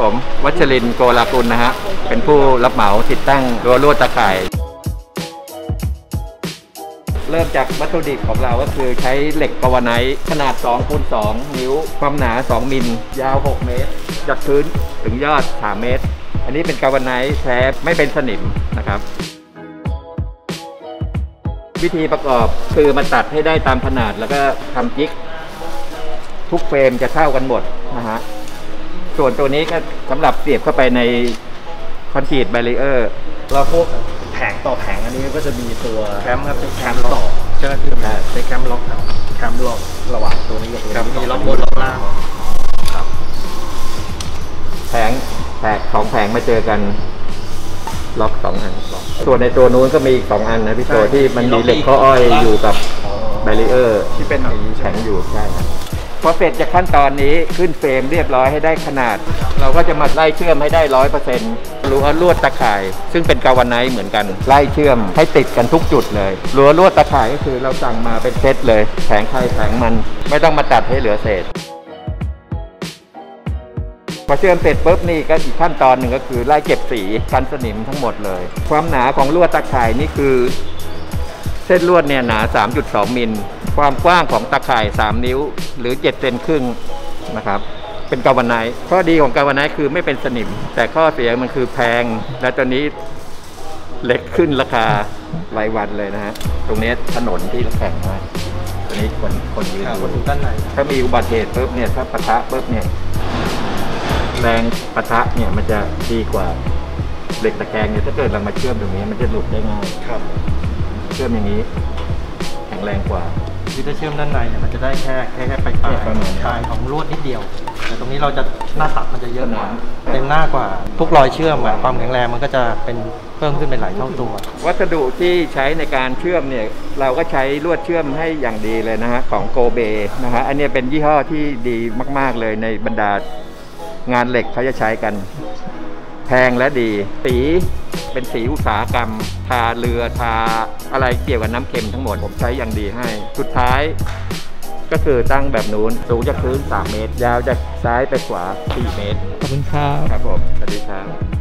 ผมวัชรินทร์โกลากุลนะฮะเป็นผู้รับเหมาติดตั้งรั้วลวดตาข่ายเริ่มจากวัตถุดิบของเราก็คือใช้เหล็กกาวาไนท์ขนาด2 คูณ 2 นิ้วความหนา2 มิลยาว6 เมตรจากพื้นถึงยอด3 เมตรอันนี้เป็นกาวาไนท์แท้ไม่เป็นสนิมนะครับวิธีประกอบคือมาตัดให้ได้ตามขนาดแล้วก็ทำจิ๊กทุกเฟรมจะเท่ากันหมดนะฮะส่วนตัวนี้ก็สำหรับเสียบเข้าไปในคอนกรีตแบรีเออร์เราพวกแผงต่อแผงอันนี้ก็จะมีตัวแคมครับเป็นแคมต่อใช่ไหมพี่ใช้แคมล็อกครับแคมล็อกระหว่างตัวนี้กับตัวนี้มีล็อกบนล็อกล่างครับแผง2 แผงมาเจอกันล็อก2 อันส่วนในตัวนู้นก็มีอีก2 อันนะพี่โตที่มันมีเหล็กข้ออ้อยอยู่กับแบรีเออร์ที่เป็นแข็งอยู่ใช่ครับพอเสร็จจากขั้นตอนนี้ขึ้นเฟรมเรียบร้อยให้ได้ขนาดเราก็จะมาไล่เชื่อมให้ได้ 100%รั้วลวดตะข่ายซึ่งเป็นกาวาไนท์เหมือนกันไล่เชื่อมให้ติดกันทุกจุดเลยรั้วลวดตะข่ายก็คือเราสั่งมาเป็นเซตเลยแผงใครแผงมันไม่ต้องมาตัดให้เหลือเศษพอเชื่อมเสร็จปุ๊บนี่ก็อีกขั้นตอนหนึ่งก็คือไล่เก็บสีกันสนิมทั้งหมดเลยความหนาของลวดตะข่ายนี่คือเส้นลวดเนี่ยหนา 3.2 มิลความกว้างของตะข่าย3 นิ้วหรือ7 เซนครึ่งนะครับเป็นกาวาไนท์ข้อดีของกาวาไนท์คือไม่เป็นสนิมแต่ข้อเสียมันคือแพงและตอนนี้เล็กขึ้นราคารายวันเลยนะฮะตรงนี้ถนนที่แข่งมาตอนนี้คนยืนอยู่ด้านในถ้ามีอุบัติเหตุปุ๊บเนี่ยถ้าปะทะปุ๊บเนี่ยแรงปะทะเนี่ยมันจะดีกว่าเหล็กตะแกรงเนี่ยถ้าเกิดเรามาเชื่อมตรงนี้มันจะหลุดได้ง่ายครับเชื่อมอย่างนี้แข็งแรงกว่าที่ถ้าเชื่อมด้านในเนี่ยมันจะได้แค่ปลายของลวดนิดเดียวแต่ตรงนี้เราจะหน้าตัดมันจะเยอะหน่อยเต็มหน้ากว่าทุกรอยเชื่อมความแข็งแรงมันก็จะเป็นเพิ่มขึ้นเป็นหลายเท่าตัววัสดุที่ใช้ในการเชื่อมเนี่ยเราก็ใช้ลวดเชื่อมให้อย่างดีเลยนะฮะของโกเบนะฮะอันนี้เป็นยี่ห้อที่ดีมากๆเลยในบรรดางานเหล็กเขาจะใช้กันแพงและดีสีเป็นสีอุตสาหกรรมทาเรือทาอะไรเกี่ยวกับน้ำเค็มทั้งหมดผมใช้อย่างดีให้สุดท้ายก็คือตั้งแบบนู้นสูงจากพื้น3 เมตรยาวจากซ้ายไปขวา4 เมตรขอบคุณครับครับผมสวัสดีครับ